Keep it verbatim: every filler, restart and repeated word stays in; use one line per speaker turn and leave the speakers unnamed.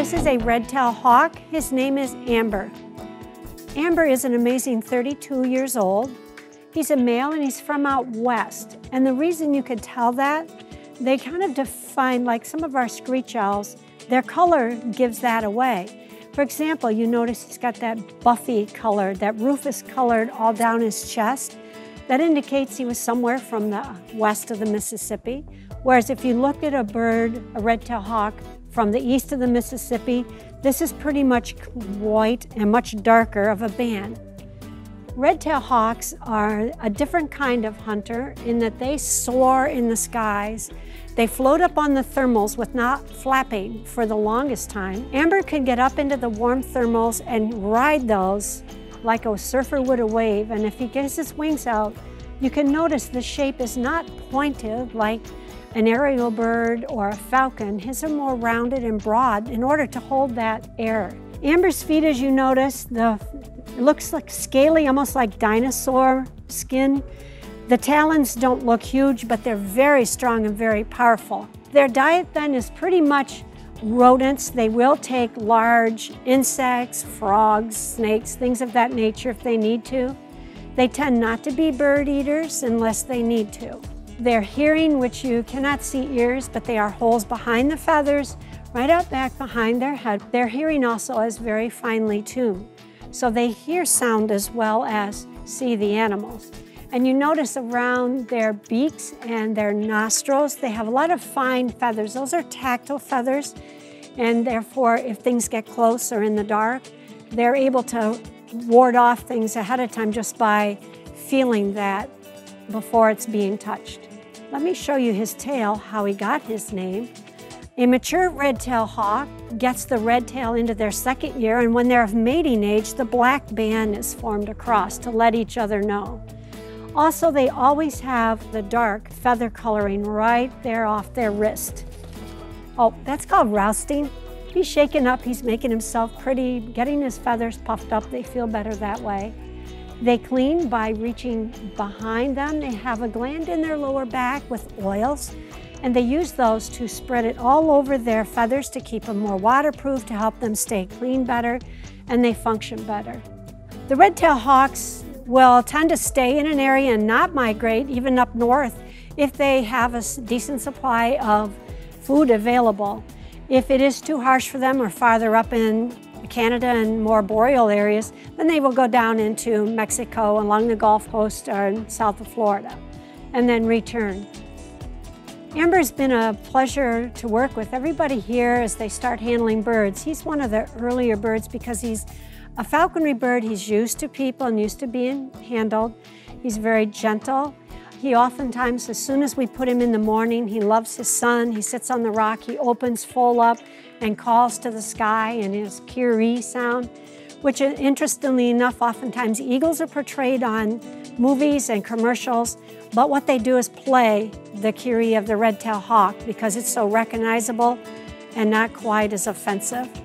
This is a red-tailed hawk. His name is Amber. Amber is an amazing thirty-two years old. He's a male and he's from out west. And the reason you could tell that, they kind of define, like some of our screech owls, their color gives that away. For example, you notice he's got that buffy color, that rufous colored all down his chest. That indicates he was somewhere from the west of the Mississippi. Whereas if you look at a bird, a red-tailed hawk, from the east of the Mississippi, this is pretty much white and much darker of a band. Red-tailed hawks are a different kind of hunter in that they soar in the skies. They float up on the thermals with not flapping for the longest time. Amber can get up into the warm thermals and ride those like a surfer would a wave, and if he gets his wings out, you can notice the shape is not pointed like an aerial bird or a falcon. His are more rounded and broad in order to hold that air. Amber's feet, as you notice, the, it looks like scaly, almost like dinosaur skin. The talons don't look huge, but they're very strong and very powerful. Their diet then is pretty much rodents. They will take large insects, frogs, snakes, things of that nature if they need to. They tend not to be bird eaters unless they need to. Their hearing, which you cannot see ears, but they are holes behind the feathers, right out back behind their head. Their hearing also is very finely tuned. So they hear sound as well as see the animals. And you notice around their beaks and their nostrils, they have a lot of fine feathers. Those are tactile feathers, and therefore if things get close or in the dark, they're able to ward off things ahead of time just by feeling that before it's being touched. Let me show you his tail, how he got his name. A mature red-tailed hawk gets the red tail into their second year, and when they're of mating age, the black band is formed across to let each other know. Also, they always have the dark feather coloring right there off their wrist. Oh, that's called rousting. He's shaking up, he's making himself pretty, getting his feathers puffed up. They feel better that way. They clean by reaching behind them. They have a gland in their lower back with oils, and they use those to spread it all over their feathers to keep them more waterproof, to help them stay clean better, and they function better. The red-tailed hawks will tend to stay in an area and not migrate, even up north, if they have a decent supply of food available. If it is too harsh for them or farther up in Canada and more boreal areas, then they will go down into Mexico, along the Gulf Coast or south of Florida, and then return. Amber's been a pleasure to work with. Everybody here as they start handling birds, he's one of the earlier birds because he's a falconry bird. He's used to people and used to being handled. He's very gentle. He oftentimes, as soon as we put him in the morning, he loves his sun. He sits on the rock, he opens full up and calls to the sky in his kiri sound, which interestingly enough, oftentimes eagles are portrayed on movies and commercials, but what they do is play the kiri of the red-tailed hawk because it's so recognizable and not quite as offensive.